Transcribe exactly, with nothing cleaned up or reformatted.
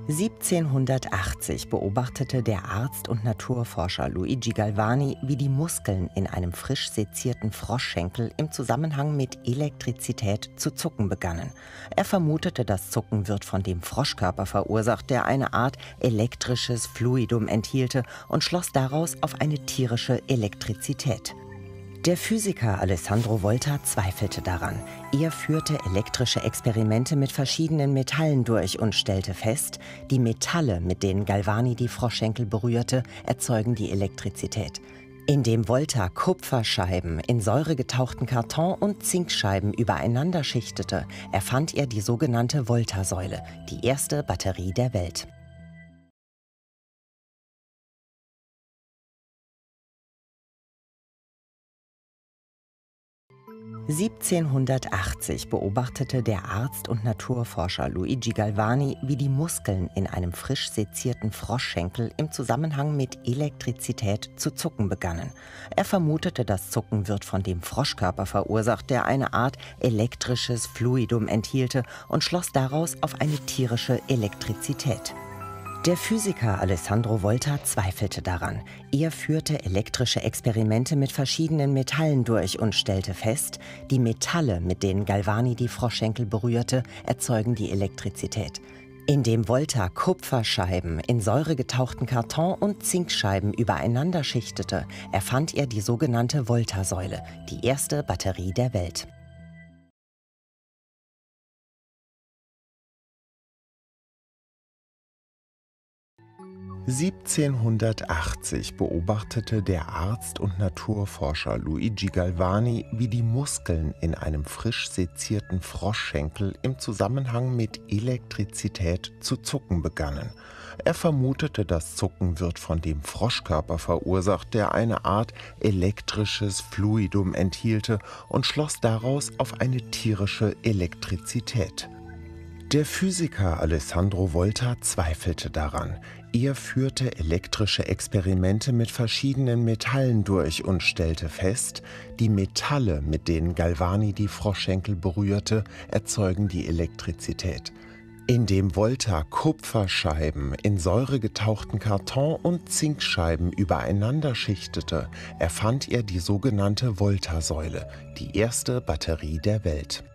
siebzehnhundertachtzig beobachtete der Arzt und Naturforscher Luigi Galvani, wie die Muskeln in einem frisch sezierten Froschschenkel im Zusammenhang mit Elektrizität zu zucken begannen. Er vermutete, das Zucken wird von dem Froschkörper verursacht, der eine Art elektrisches Fluidum enthielte, und schloss daraus auf eine tierische Elektrizität. Der Physiker Alessandro Volta zweifelte daran. Er führte elektrische Experimente mit verschiedenen Metallen durch und stellte fest, die Metalle, mit denen Galvani die Froschschenkel berührte, erzeugen die Elektrizität. Indem Volta Kupferscheiben in säuregetauchten Karton und Zinkscheiben übereinander schichtete, erfand er die sogenannte Volta-Säule, die erste Batterie der Welt. siebzehnhundertachtzig beobachtete der Arzt und Naturforscher Luigi Galvani, wie die Muskeln in einem frisch sezierten Froschschenkel im Zusammenhang mit Elektrizität zu zucken begannen. Er vermutete, das Zucken wird von dem Froschkörper verursacht, der eine Art elektrisches Fluidum enthielte, und schloss daraus auf eine tierische Elektrizität. Der Physiker Alessandro Volta zweifelte daran. Er führte elektrische Experimente mit verschiedenen Metallen durch und stellte fest, die Metalle, mit denen Galvani die Froschschenkel berührte, erzeugen die Elektrizität. Indem Volta Kupferscheiben in säuregetauchten Karton und Zinkscheiben übereinander schichtete, erfand er die sogenannte Volta-Säule, die erste Batterie der Welt. siebzehnhundertachtzig beobachtete der Arzt und Naturforscher Luigi Galvani, wie die Muskeln in einem frisch sezierten Froschschenkel im Zusammenhang mit Elektrizität zu zucken begannen. Er vermutete, das Zucken wird von dem Froschkörper verursacht, der eine Art elektrisches Fluidum enthielte, und schloss daraus auf eine tierische Elektrizität. Der Physiker Alessandro Volta zweifelte daran. Er führte elektrische Experimente mit verschiedenen Metallen durch und stellte fest, die Metalle, mit denen Galvani die Froschschenkel berührte, erzeugen die Elektrizität. Indem Volta Kupferscheiben in säuregetauchten Karton und Zinkscheiben übereinander schichtete, erfand er die sogenannte Volta-Säule, die erste Batterie der Welt.